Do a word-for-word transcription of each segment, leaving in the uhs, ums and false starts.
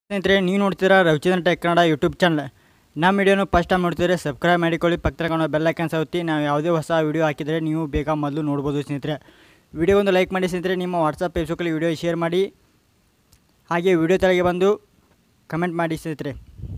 ಸ್ನೇಹಿತರೆ, ನೀವು ನೋಡ್ತೀರಾ Ravichandran tech Kannada YouTube channel. ನಮ್ಮ ವಿಡಿಯೋನು ಫಸ್ಟ್ ಟೈಮ್ ನೋಡ್ತಿದ್ರೆ ಸಬ್ಸ್ಕ್ರೈಬ್ ಮಾಡಿಕೊಳ್ಳಿ, ಪಕ್ಕದ ಕಾಣೋ ಬೆಲ್ ಐಕಾನ್ ಒತ್ತಿ. ನಾವು ಯಾವುದೇ ಹೊಸ ವಿಡಿಯೋ ಹಾಕಿದರೆ ನೀವು ಬೇಗ ಮೊದಲು ನೋಡ್ಬೋದು. ಸ್ನೇಹಿತರೆ, ವಿಡಿಯೋ ಒಂದು ಲೈಕ್ ಮಾಡಿ. ಸ್ನೇಹಿತರೆ, ನಿಮ್ಮ ವಾಟ್ಸಪ್ ಫೇಸ್ಬುಕ್ಕಲ್ಲಿ ವಿಡಿಯೋ ಶೇರ್ ಮಾಡಿ, ಹಾಗೆ ವಿಡಿಯೋ ತೆಳಗೆ ಬಂದು ಕಮೆಂಟ್ ಮಾಡಿ. ಸ್ನೇಹಿತರೆ,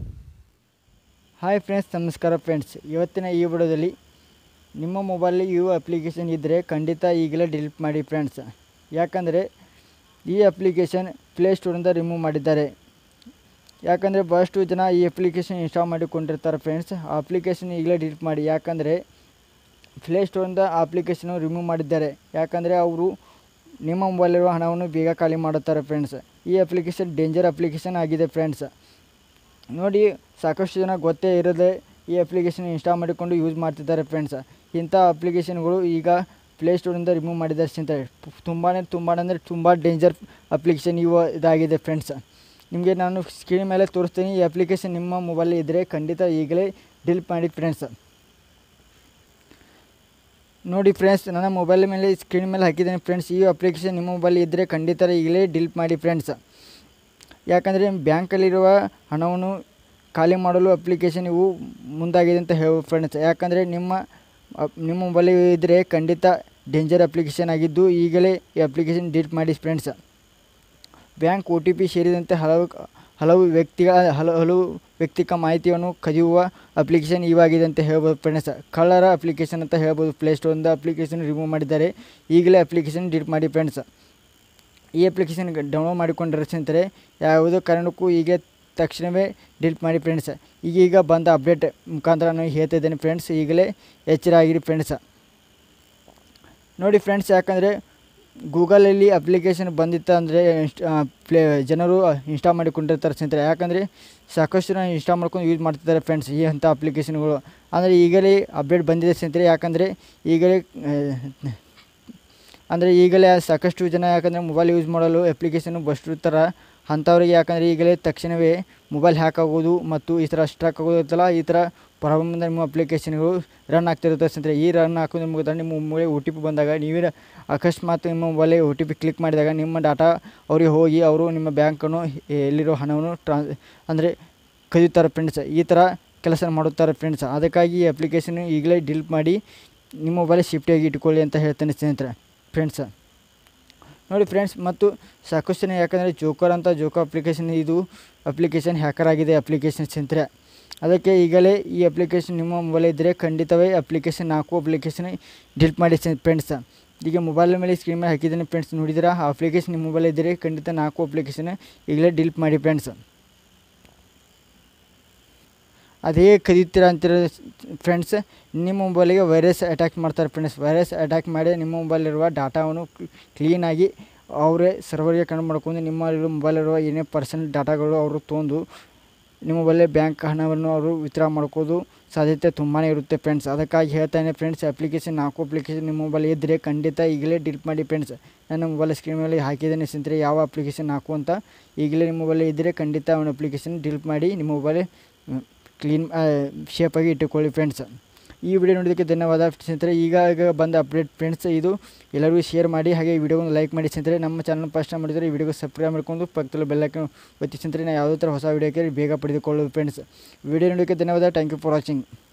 ಹಾಯ್ ಫ್ರೆಂಡ್ಸ್, ನಮಸ್ಕಾರ ಫ್ರೆಂಡ್ಸ್. ಇವತ್ತಿನ ಈ ವಿಡಿಯೋದಲ್ಲಿ ನಿಮ್ಮ ಮೊಬೈಲಲ್ಲಿ ಯು ಅಪ್ಲಿಕೇಶನ್ ಇದ್ದರೆ ಖಂಡಿತ ಈಗಲೇ ಡಿಲೀಟ್ ಮಾಡಿ ಫ್ರೆಂಡ್ಸ್. ಯಾಕಂದರೆ ಈ ಅಪ್ಲಿಕೇಶನ್ ಪ್ಲೇಸ್ಟೋರಿಂದ ರಿಮೂವ್ ಮಾಡಿದ್ದಾರೆ. ಯಾಕಂದರೆ ಭಾಳಷ್ಟು ಜನ ಈ ಅಪ್ಲಿಕೇಶನ್ ಇನ್ಸ್ಟಾಲ್ ಮಾಡಿಕೊಂಡಿರ್ತಾರೆ ಫ್ರೆಂಡ್ಸ್. ಆ ಅಪ್ಲಿಕೇಶನ್ ಈಗಲೇ ಡಿಲೀಟ್ ಮಾಡಿ. ಯಾಕಂದರೆ ಪ್ಲೇಸ್ಟೋರಿಂದ ಆ ಅಪ್ಲಿಕೇಶನು ರಿಮೂವ್ ಮಾಡಿದ್ದಾರೆ. ಯಾಕಂದರೆ ಅವರು ನಿಮ್ಮ ಮೊಬೈಲಿರುವ ಹಣವನ್ನು ಬೇಗ ಖಾಲಿ ಮಾಡುತ್ತಾರೆ ಫ್ರೆಂಡ್ಸ್. ಈ ಅಪ್ಲಿಕೇಶನ್ ಡೇಂಜರ್ ಅಪ್ಲಿಕೇಶನ್ ಆಗಿದೆ ಫ್ರೆಂಡ್ಸ್. ನೋಡಿ, ಸಾಕಷ್ಟು ಜನ ಗೊತ್ತೇ ಇರದೆ ಈ ಅಪ್ಲಿಕೇಶನ್ ಇನ್ಸ್ಟಾಲ್ ಮಾಡಿಕೊಂಡು ಯೂಸ್ ಮಾಡ್ತಿದ್ದಾರೆ ಫ್ರೆಂಡ್ಸ್. ಇಂಥ ಅಪ್ಲಿಕೇಶನ್ಗಳು ಈಗ ಪ್ಲೇಸ್ಟೋರಿಂದ ರಿಮೂವ್ ಮಾಡಿದ್ದಾರೆ ಸ್ನೇಹಿತರೆ. ತುಂಬಾ ತುಂಬ ಅಂದರೆ ತುಂಬ ಡೇಂಜರ್ ಅಪ್ಲಿಕೇಶನ್ ಇವು ಇದಾಗಿದೆ ಫ್ರೆಂಡ್ಸ್. ನಿಮಗೆ ನಾನು ಸ್ಕ್ರೀನ್ ಮೇಲೆ ತೋರಿಸ್ತೀನಿ. ಈ ಅಪ್ಲಿಕೇಶನ್ ನಿಮ್ಮ ಮೊಬೈಲ್ ಇದ್ದರೆ ಖಂಡಿತ ಈಗಲೇ ಡಿಲೀಟ್ ಮಾಡಿ ಫ್ರೆಂಡ್ಸ್. ನೋಡಿ ಫ್ರೆಂಡ್ಸ್, ನನ್ನ ಮೊಬೈಲ್ ಮೇಲೆ ಸ್ಕ್ರೀನ್ ಮೇಲೆ ಹಾಕಿದ್ದೀನಿ ಫ್ರೆಂಡ್ಸ್. ಈ ಅಪ್ಲಿಕೇಶನ್ ನಿಮ್ಮ ಮೊಬೈಲ್ ಇದ್ದರೆ ಖಂಡಿತ ಈಗಲೇ ಡಿಲೀಟ್ ಮಾಡಿ ಫ್ರೆಂಡ್ಸ್. ಯಾಕಂದರೆ ಬ್ಯಾಂಕಲ್ಲಿರುವ ಹಣವನ್ನು ಖಾಲಿ ಮಾಡಲು ಅಪ್ಲಿಕೇಶನ್ ಇವು ಮುಂದಾಗಿದೆ ಅಂತ ಹೇಳಿ ಫ್ರೆಂಡ್ಸ್. ಯಾಕಂದರೆ ನಿಮ್ಮ ನಿಮ್ಮ ಮೊಬೈಲ್ ಇದ್ದರೆ ಖಂಡಿತ ಡೇಂಜರ್ ಅಪ್ಲಿಕೇಶನ್ ಆಗಿದ್ದು ಈಗಲೇ ಈ ಅಪ್ಲಿಕೇಶನ್ ಡಿಲೀಟ್ ಮಾಡಿ friends. Bank O T P ಸೇರಿದಂತೆ ಹಲವು ಹಲವು ವ್ಯಕ್ತಿಗಳ ಹಲವು ಹಲವು ವ್ಯಕ್ತಿಕ ಮಾಹಿತಿಯನ್ನು ಕದಿಯುವ ಅಪ್ಲಿಕೇಶನ್ ಇವಾಗಿದೆ ಅಂತ ಹೇಳ್ಬೋದು ಫ್ರೆಂಡ್ಸ್. ಕಳ್ಳರ ಅಪ್ಲಿಕೇಶನ್ ಅಂತ ಹೇಳ್ಬೋದು. ಪ್ಲೇಸ್ಟೋರಿಂದ ಅಪ್ಲಿಕೇಶನ್ ರಿಮೂವ್ ಮಾಡಿದ್ದಾರೆ. ಈಗಲೇ ಅಪ್ಲಿಕೇಶನ್ ಡಿಲೀಟ್ ಮಾಡಿ ಫ್ರೆಂಡ್ಸ್. ಈ ಅಪ್ಲಿಕೇಶನ್ ಡೌನ್ಲೋಡ್ ಮಾಡಿಕೊಂಡ್ರೆ ಸ್ನೇಹಿತರೆ ಯಾವುದೇ ಕಾರಣಕ್ಕೂ ಈಗ ತಕ್ಷಣವೇ ಡಿಲೀಟ್ ಮಾಡಿ ಫ್ರೆಂಡ್ಸ್. ಈಗೀಗ ಬಂದ ಅಪ್ಡೇಟ್ ಮುಖಾಂತರ ನಾನು ಹೇಳ್ತಾ ಇದ್ದೇನೆ ಫ್ರೆಂಡ್ಸ್. ಈಗಲೇ ಎಚ್ಚರ ಆಗಿರಿ ಫ್ರೆಂಡ್ಸ್. ನೋಡಿ ಫ್ರೆಂಡ್ಸ್, ಯಾಕಂದರೆ ಗೂಗಲಲ್ಲಿ ಅಪ್ಲಿಕೇಶನ್ ಬಂದಿತ್ತು ಅಂದರೆ ಪ್ಲೇ ಜನರು ಇನ್ಸ್ಟಾಲ್ ಮಾಡಿಕೊಂಡಿರ್ತಾರೆ ಸ್ನೇಹಿತರೆ. ಯಾಕಂದರೆ ಸಾಕಷ್ಟು ಜನ ಇನ್ಸ್ಟಾಲ್ ಮಾಡ್ಕೊಂಡು ಯೂಸ್ ಮಾಡ್ತಿದ್ದಾರೆ ಫ್ರೆಂಡ್ಸ್ ಈ ಅಂಥ ಅಪ್ಲಿಕೇಶನ್ಗಳು. ಅಂದರೆ ಈಗಲೇ ಅಪ್ಡೇಟ್ ಬಂದಿದೆ ಸ್ನೇಹಿತರೆ. ಯಾಕಂದರೆ ಈಗಲೇ ಅಂದರೆ ಈಗಲೇ ಸಾಕಷ್ಟು ಜನ ಯಾಕಂದರೆ ಮೊಬೈಲ್ ಯೂಸ್ ಮಾಡಲು ಅಪ್ಲಿಕೇಶನ್ ಬಸ್ತಿರ್ತಾರೆ. ಅಂಥವ್ರಿಗೆ ಯಾಕಂದರೆ ಈಗಲೇ ತಕ್ಷಣವೇ ಮೊಬೈಲ್ ಹ್ಯಾಕ್ ಆಗೋದು ಮತ್ತು ಈ ಥರ ಸ್ಟ್ರಕ್ ಆಗೋದಿರ್ತಲ್ಲ, ಈ ಥರ ಪ್ರಾಬ್ಲಮಿಂದ ನಿಮ್ಮ ಅಪ್ಲಿಕೇಶನ್ಗಳು ರನ್ ಆಗ್ತಿರುತ್ತೆ ಸ್ನೇಹಿತರೆ. ಈ ರನ್ ಹಾಕೋದ್ರ ಮುಗಿದ ನಿಮ್ಮ ಮೊಬೈಲ್ ಒ ಟಿ ಪಿ ಬಂದಾಗ ನೀವೇ ಅಕಸ್ಮಾತ್ ನಿಮ್ಮ ಮೊಬೈಲಿಗೆ ಒ ಟಿ ಪಿ ಕ್ಲಿಕ್ ಮಾಡಿದಾಗ ನಿಮ್ಮ ಡಾಟಾ ಅವರಿಗೆ ಹೋಗಿ ಅವರು ನಿಮ್ಮ ಬ್ಯಾಂಕನ್ನು ಎಲ್ಲಿರೋ ಹಣವನ್ನು ಟ್ರಾನ್ಸ್ ಅಂದರೆ ಕದಿಯುತ್ತಾರೆ ಫ್ರೆಂಡ್ಸ್. ಈ ಥರ ಕೆಲಸ ಮಾಡುತ್ತಾರೆ ಫ್ರೆಂಡ್ಸ್. ಅದಕ್ಕಾಗಿ ಈ ಅಪ್ಲಿಕೇಶನ್ ಈಗಲೇ ಡಿಲೀಟ್ ಮಾಡಿ ನಿಮ್ಮ ಮೊಬೈಲ್ ಸೇಫ್ಟಿಯಾಗಿ ಇಟ್ಕೊಳ್ಳಿ ಅಂತ ಹೇಳ್ತೇನೆ ಸ್ನೇಹಿತರೆ ಫ್ರೆಂಡ್ಸ್. ನೋಡಿ ಫ್ರೆಂಡ್ಸ್, ಮತ್ತು ಸಾಕಷ್ಟು ಜನ ಯಾಕಂದರೆ ಜೋಕರ್ ಅಂತ ಜೋಕರ್ ಅಪ್ಲಿಕೇಶನ್ ಇದು ಅಪ್ಲಿಕೇಶನ್ ಹ್ಯಾಕರ್ ಆಗಿದೆ ಅಪ್ಲಿಕೇಶನ್ ಸ್ನೇಹಿತರೆ. ಅದಕ್ಕೆ ಈಗಲೇ ಈ ಅಪ್ಲಿಕೇಶನ್ ನಿಮ್ಮ ಮೊಬೈಲ್ ಇದ್ದರೆ ಖಂಡಿತವೇ ಅಪ್ಲಿಕೇಶನ್ ನಾಲ್ಕು ಅಪ್ಲಿಕೇಶನ್ ಡಿಲೀಟ್ ಮಾಡಿ ಫ್ರೆಂಡ್ಸ್. ಈಗ ಮೊಬೈಲ್ ಮೇಲೆ ಸ್ಕ್ರೀನ್ ಮೇಲೆ ಹಾಕಿದ್ದೀನಿ ಫ್ರೆಂಡ್ಸ್. ನೋಡಿದಿರಾ, ಆ ಅಪ್ಲಿಕೇಶನ್ ನಿಮ್ಮ ಮೊಬೈಲ್ ಇದ್ದರೆ ಖಂಡಿತ ನಾಲ್ಕು ಅಪ್ಲಿಕೇಶನ್ ಈಗಲೇ ಡಿಲೀಟ್ ಮಾಡಿ ಫ್ರೆಂಡ್ಸ್. ಅದೇ ಕದೀತೀರ ಅಂತೀರ ಫ್ರೆಂಡ್ಸ್. ನಿಮ್ಮ ಮೊಬೈಲಿಗೆ ವೈರಸ್ ಅಟ್ಯಾಕ್ ಮಾಡ್ತಾರೆ ಫ್ರೆಂಡ್ಸ್. ವೈರಸ್ ಅಟ್ಯಾಕ್ ಮಾಡಿ ನಿಮ್ಮ ಮೊಬೈಲಿರುವ ಡಾಟಾವನ್ನು ಕ್ಲೀನಾಗಿ ಅವರೇ ಸರ್ವರ್ಗೆ ಕನೆಕ್ಟ್ ಮಾಡ್ಕೊಂಡು ನಿಮ್ಮಲ್ಲಿರುವ ಮೊಬೈಲಿರುವ ಏನೇ ಪರ್ಸನಲ್ ಡಾಟಾಗಳು ಅವರು ತೊಗೊಂಡು ನಿಮ್ಮ ಮೊಬೈಲೇ ಬ್ಯಾಂಕ್ ಹಣವನ್ನು ಅವರು ವಿತ್ಡ್ರಾ ಮಾಡ್ಕೋದು ಸಾಧ್ಯತೆ ತುಂಬಾ ಇರುತ್ತೆ ಫ್ರೆಂಡ್ಸ್. ಅದಕ್ಕಾಗಿ ಹೇಳ್ತಾನೆ ಫ್ರೆಂಡ್ಸ್, ಅಪ್ಲಿಕೇಶನ್ ನಾಲ್ಕು ಅಪ್ಲಿಕೇಶನ್ ನಿಮ್ಮ ಮೊಬೈಲ್ ಇದ್ದರೆ ಖಂಡಿತ ಈಗಲೇ ಡಿಲೀಟ್ ಮಾಡಿ ಫ್ರೆಂಡ್ಸ್. ನನ್ನ ಮೊಬೈಲ್ ಸ್ಕ್ರೀನ್ ಮೇಲೆ ಹಾಕಿದ್ದೇನೆ ಸ್ನೇಹಿತರೆ ಯಾವ ಅಪ್ಲಿಕೇಶನ್ ಹಾಕು ಅಂತ. ಈಗಲೇ ನಿಮ್ಮ ಮೊಬೈಲ್ ಇದ್ದರೆ ಖಂಡಿತ ಅವನ ಅಪ್ಲಿಕೇಶನ್ ಡಿಲೀಟ್ ಮಾಡಿ ನಿಮ್ಮ ಮೊಬೈಲ್ ಕ್ಲೀನ್ ಶೇಪಾಗಿ ಇಟ್ಟುಕೊಳ್ಳಿ ಫ್ರೆಂಡ್ಸ್. ಈ ವಿಡಿಯೋ ನೋಡೋದಕ್ಕೆ ಧನ್ಯವಾದ ಸ್ನೇಹಿತರೆ. ಈಗ ಈಗ ಬಂದ ಅಪ್ಡೇಟ್ ಫ್ರೆಂಡ್ಸ್, ಇದು ಎಲ್ಲರಿಗೂ ಶೇರ್ ಮಾಡಿ, ಹಾಗೆ ಈ ವಿಡಿಯೋವನ್ನು ಲೈಕ್ ಮಾಡಿ ಸ್ನೇಹಿತರೆ. ನಮ್ಮ ಚಾನಲ್ ಫಸ್ಟ್ ಟೈಮ್ ಮಾಡಿದರೆ ಈ ವಿಡಿಯೋಗೆ ಸಬ್ಸ್ಕ್ರೈಬ್ ಮಾಡ್ಕೊಂಡು ಪಕ್ಕದಲ್ಲಿ ಬೆಲ್ ಐಕಾನ್ ಒತ್ತಿ ಸ್ನೇಹಿತರೆ. ನಾವು ಯಾವುದೇ ಥರ ಹೊಸ ವಿಡಿಯೋಕ್ಕೆ ಬೇಗ ಪಡೆದುಕೊಳ್ಳೋದು ಫ್ರೆಂಡ್ಸ್. ವಿಡಿಯೋ ನೋಡೋದಕ್ಕೆ ಧನ್ಯವಾದ. Thank you for watching.